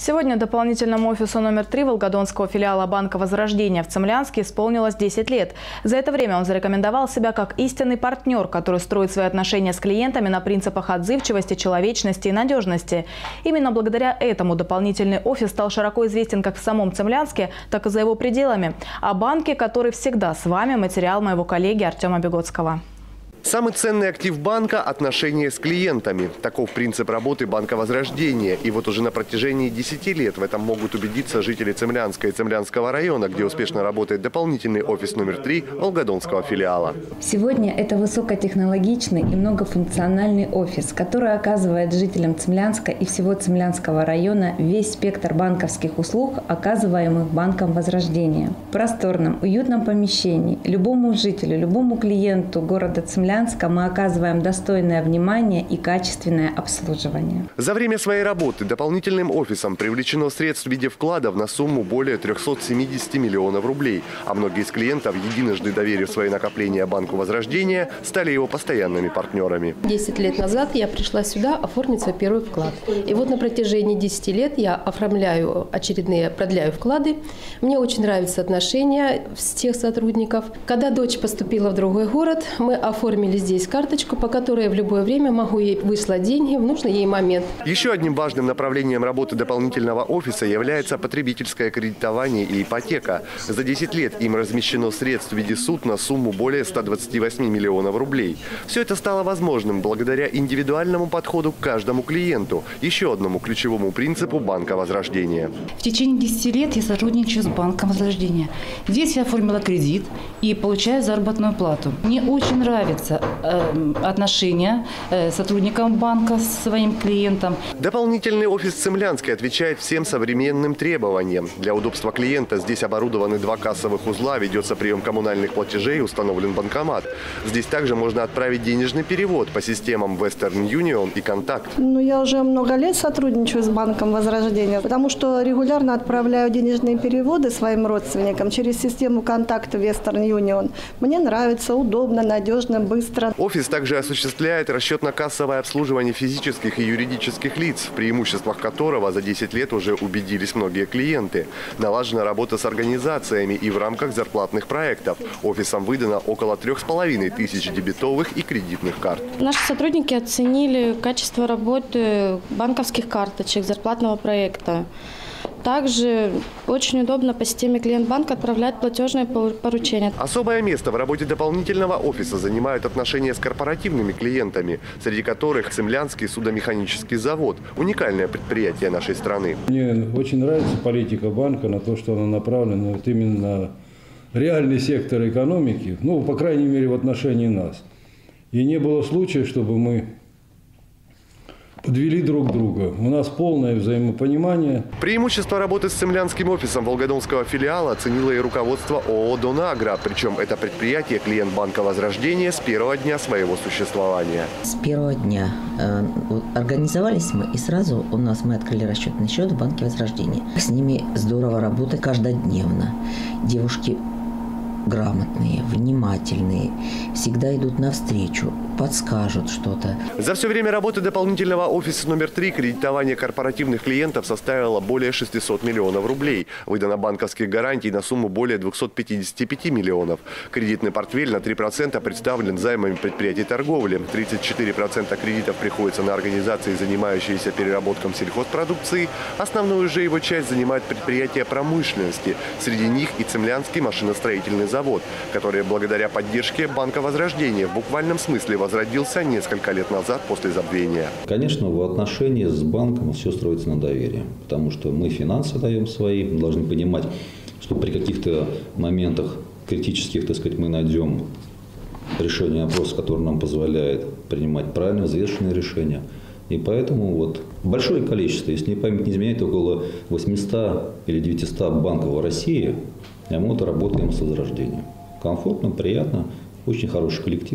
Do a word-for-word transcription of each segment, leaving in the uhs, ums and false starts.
Сегодня дополнительному офису номер три Волгодонского филиала Банка Возрождения в Цимлянске исполнилось десять лет. За это время он зарекомендовал себя как истинный партнер, который строит свои отношения с клиентами на принципах отзывчивости, человечности и надежности. Именно благодаря этому дополнительный офис стал широко известен как в самом Цимлянске, так и за его пределами. О банке, который всегда с вами, материал моего коллеги Артема Беготского. Самый ценный актив банка – отношения с клиентами. Таков принцип работы Банка Возрождения. И вот уже на протяжении десяти лет в этом могут убедиться жители Цимлянска и Цимлянского района, где успешно работает дополнительный офис номер три Волгодонского филиала. Сегодня это высокотехнологичный и многофункциональный офис, который оказывает жителям Цимлянска и всего Цимлянского района весь спектр банковских услуг, оказываемых Банком Возрождения. В просторном, уютном помещении любому жителю, любому клиенту города Цимлянска мы оказываем достойное внимание и качественное обслуживание. За время своей работы дополнительным офисом привлечено средств в виде вкладов на сумму более трёхсот семидесяти миллионов рублей. А многие из клиентов, единожды доверив свои накопления Банку Возрождения, стали его постоянными партнерами. Десять лет назад я пришла сюда оформить свой первый вклад. И вот на протяжении десяти лет я оформляю очередные, продляю вклады. Мне очень нравятся отношения с тех сотрудников. Когда дочь поступила в другой город, мы оформили здесь карточку, по которой в любое время могу ей выслать деньги в нужный ей момент. Еще одним важным направлением работы дополнительного офиса является потребительское кредитование и ипотека. За десять лет им размещено средств в виде суд на сумму более ста двадцати восьми миллионов рублей. Все это стало возможным благодаря индивидуальному подходу к каждому клиенту, еще одному ключевому принципу Банка Возрождения. В течение десяти лет я сотрудничаю с Банком Возрождения. Здесь я оформила кредит и получаю заработную плату. Мне очень нравится отношения сотрудникам банка с своим клиентом. Дополнительный офис Цимлянской отвечает всем современным требованиям. Для удобства клиента здесь оборудованы два кассовых узла, ведется прием коммунальных платежей, установлен банкомат. Здесь также можно отправить денежный перевод по системам Western Union и Контакт. Ну, я уже много лет сотрудничаю с Банком Возрождения, потому что регулярно отправляю денежные переводы своим родственникам через систему Контакт Western Union. Мне нравится, удобно, надежно, быстро. Офис также осуществляет расчетно-кассовое обслуживание физических и юридических лиц, в преимуществах которого за десять лет уже убедились многие клиенты. Налажена работа с организациями и в рамках зарплатных проектов. Офисом выдано около трех с половиной тысяч дебетовых и кредитных карт. Наши сотрудники оценили качество работы банковских карточек, зарплатного проекта. Также очень удобно по системе клиент-банка отправлять платежные поручения. Особое место в работе дополнительного офиса занимают отношения с корпоративными клиентами, среди которых Цимлянский судомеханический завод – уникальное предприятие нашей страны. Мне очень нравится политика банка на то, что она направлена вот именно на реальный сектор экономики, ну, по крайней мере, в отношении нас. И не было случая, чтобы мы подвели друг друга. У нас полное взаимопонимание. Преимущество работы с цимлянским офисом Волгодонского филиала оценило и руководство ООО «Донагро». Причем это предприятие клиент Банка Возрождения с первого дня своего существования. С первого дня э, организовались мы, и сразу у нас мы открыли расчетный счет в Банке Возрождения. С ними здорово работать каждодневно. Девушки грамотные, внимательные, всегда идут навстречу, подскажут что-то. За все время работы дополнительного офиса номер три кредитование корпоративных клиентов составило более шестисот миллионов рублей. Выдано банковских гарантий на сумму более двухсот пятидесяти пяти миллионов. Кредитный портфель на три процента представлен займами предприятий торговли. тридцать четыре процента кредитов приходится на организации, занимающиеся переработком сельхозпродукции. Основную же его часть занимают предприятия промышленности. Среди них и Цимлянский машиностроительный завод, который благодаря поддержке Банка Возрождения в буквальном смысле возродился несколько лет назад после забвения. Конечно, в отношении с банком все строится на доверии, потому что мы финансы даем свои, мы должны понимать, что при каких-то моментах критических, так сказать, мы найдем решение вопроса, которое нам позволяет принимать правильные, взвешенные решения. И поэтому вот большое количество, если память не изменяет, около восьмисот или девятисот банков в России, и мы вот работаем с Возрождением. Комфортно, приятно, очень хороший коллектив,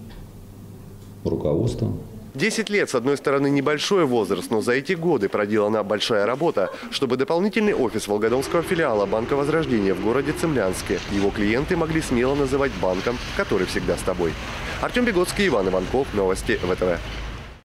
руководство. Десять лет, с одной стороны, небольшой возраст, но за эти годы проделана большая работа, чтобы дополнительный офис Волгодонского филиала Банка Возрождения в городе Цимлянске его клиенты могли смело называть банком, который всегда с тобой. Артем Беготский, Иван Иванков, новости вэ тэ вэ.